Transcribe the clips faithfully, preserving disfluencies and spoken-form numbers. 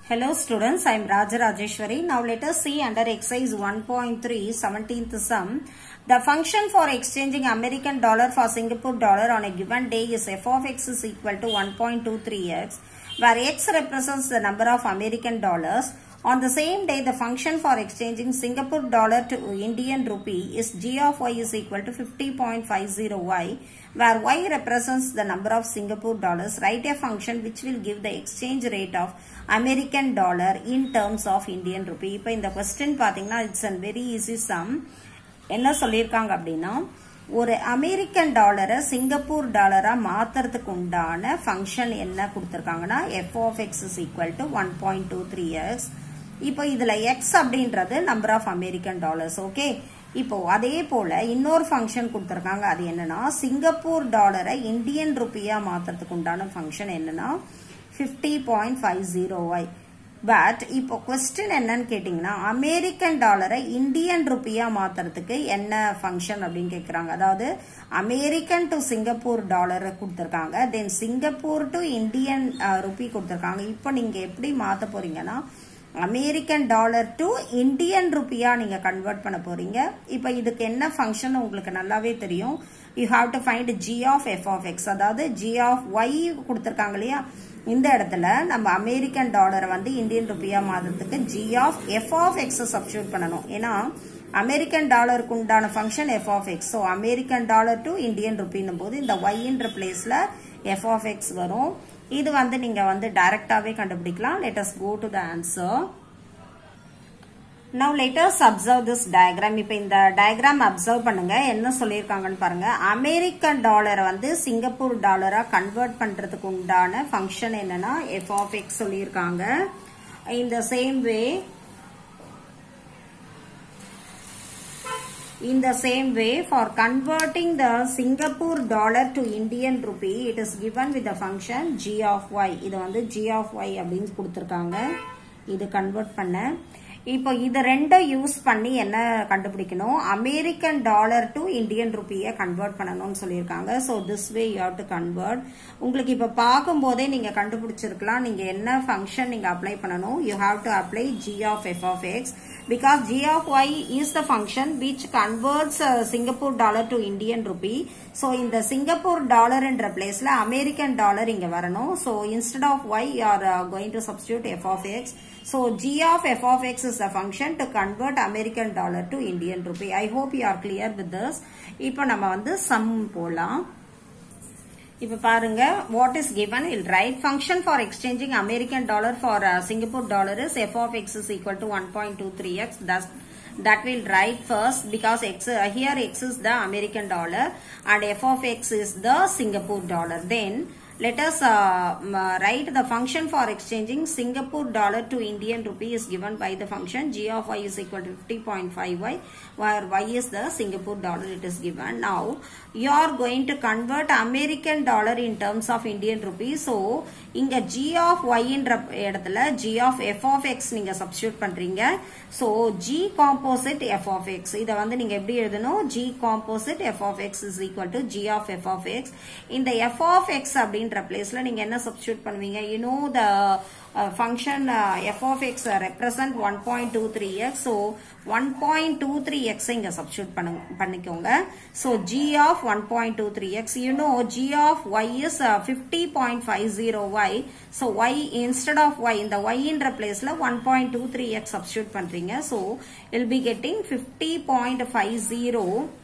Hello students, I am Raja Rajeshwari. Now let us see under exercise one point three, seventeenth sum. The function for exchanging American dollar for Singapore dollar on a given day is f of x is equal to one point two three x, where x represents the number of American dollars. On the same day, the function for exchanging Singapore dollar to Indian rupee is g of y is equal to fifty point five zero y, where y represents the number of Singapore dollars. Write a function which will give the exchange rate of American dollar in terms of Indian rupee. இப்போ இந்த question பாத்தீங்கன்னா it's a very easy sum. என்ன சொல்லிருக்காங்க அப்படின்னா, ஒரு American டாலரை Singapore டாலரா மாத்துறதுக்கு உண்டான ஃபங்க்ஷன் என்ன கொடுத்திருக்காங்கன்னா f of x is equal to one point two three x. இப்போ இதுல x அப்படின்றது number of American dollars. Okay, இப்போ அதே போல இன்னொரு ஃபங்க்ஷன் கொடுத்திருக்காங்க. அது என்னன்னா, சிங்கப்பூர் டாலரை இந்தியன் ருப்பியா மாத்துறதுக்கு உண்டான ஃபங்க்ஷன் என்னன்னா fifty point five zero y. But இப்போ क्वेश्चन என்னன்னு கேட்டிங்கன்னா, அமெரிக்கன் டாலரை இந்தியன் ருப்பியா மாத்துறதுக்கு என்ன ஃபங்க்ஷன் அப்படின்னு கேக்குறாங்க. அதாவது அமெரிக்கன் டு சிங்கப்பூர் டாலர் கொடுத்திருக்காங்க, then Singapore to Indian rupee கொடுத்திருக்காங்க. இப்போ நீங்க எப்படி மாத்த போறீங்கன்னா, அமெரிக்கன் டாலர் டு இந்தியன் ருப்பியா நீங்க கன்வெர்ட் பண்ண போறீங்க. இப்போ இதுக்கு என்ன ஃபங்க்ஷன் உங்களுக்கு நல்லாவே தெரியும். You have to find g of f of x, அதாவது g of y கொடுத்திருக்காங்க இல்லையா. இந்த இடத்துல நம்ம அமெரிக்கன் டாலரை வந்து இந்தியன் ருப்பியா மாதத்துக்கு g of f of x substitute பண்ணணும். ஏன்னா அமெரிக்கன் டாலருக்கு உண்டான function f of x. So American dollar to Indian ருப்பின்னும் போது இந்த y என்ற பிளேஸ்ல f of x வரும். இது வந்து நீங்க வந்து டைரக்டாவே கண்டுபிடிக்கலாம். Let us go to the answer. Now let us observe this diagram. இப்போ இந்த diagram observe பண்ணுங்க. என்ன சொல்லிருக்காங்கன்னு பாருங்க. அமெரிக்கன் டாலரை வந்து சிங்கப்பூர் டாலரா கன்வெர்ட் பண்றதுக்கு உண்டான ஃபங்க்ஷன் என்னன்னா f of x சொல்லிருக்காங்க. In the same way, in the same way for converting the Singapore dollar to Indian rupee, it is given with the function g of y. இது வந்து g of y அப்படின்னு கொடுத்திருக்காங்க. இது convert பண்ண இப்போ இது ரெண்டும் யூஸ் பண்ணி என்ன கண்டுபிடிக்கணும், அமெரிக்கன் டாலர் டு இந்தியன் ருப்பியை கன்வெர்ட் பண்ணணும்னு சொல்லியிருக்காங்க. So this way you have to convert. உங்களுக்கு இப்போ பார்க்கும் போதே நீங்க கண்டுபிடிச்சிருக்கலாம் நீங்க என்ன ஃபங்க்ஷன் நீங்க அப்ளை பண்ணணும். You have to apply g of f of x because g of y is the function which converts uh, Singapore dollar to Indian rupee. So in the Singapore dollar என்ற பிளேஸ்ல American dollar இங்க வரணும். So instead of y you are uh, going to substitute f of x. So g of f of x is the function to convert American dollar to Indian rupee. I hope you are clear with this. இப்போ நம்ம வந்து sum போலாம். இப்போ பாருங்க, what is given, we'll write function for exchanging American dollar for uh, Singapore dollar is f of x is equal to one point two three x. Thus that we'll write first because x uh, here x is the American dollar and f of x is the Singapore dollar. Then let us uh, write the function for exchanging Singapore dollar to Indian rupee is given by the function g of y is equal to fifty point five y, where y is the Singapore dollar it is given. Now you are going to convert American dollar in terms of Indian rupee. So இங்க g of y என்ற இடத்துல g of f of x நீங்க substitute பண்றீங்க. So g composite f of x இத வந்து நீங்க எப்படி எழுதணும், g composite f of x is equal to g of f of x. இந்த f of x அப்படின்ற பிளேஸ்ல நீங்க என்ன சப்ஸ்டிட்யூட் பண்ணுவீங்க, you know the uh, function uh, f of x uh, represent one point two three x. So one point two three x இங்க substitute பண்ணிக்கோங்க. So g of one point two three x, you know g of y is uh, fifty point five zero y. So y instead of y இந்த y என்ற பிளேஸ்ல one point two three x substitute பண்றீங்க. So you'll be getting fifty point five zero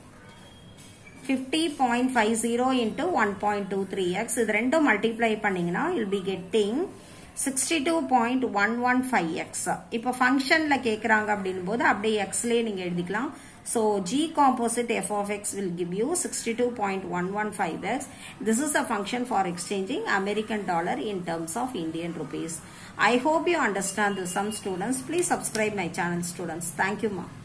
fifty point five zero into one point two three x. இது ரெண்டும் multiply பண்ணீங்கன்னா you'll be getting sixty-two point one one five x. இப்போ ஃபங்க்ஷன்ல கேக்குறாங்க அப்படினும் போது அப்படியே x லே நீங்க எழுதிக்கலாம். So g composite f of x will give you sixty-two point one one five x. This is a function for exchanging American dollar in terms of Indian rupees. I hope you understand this, some students. Please subscribe my channel, students. Thank you, ma.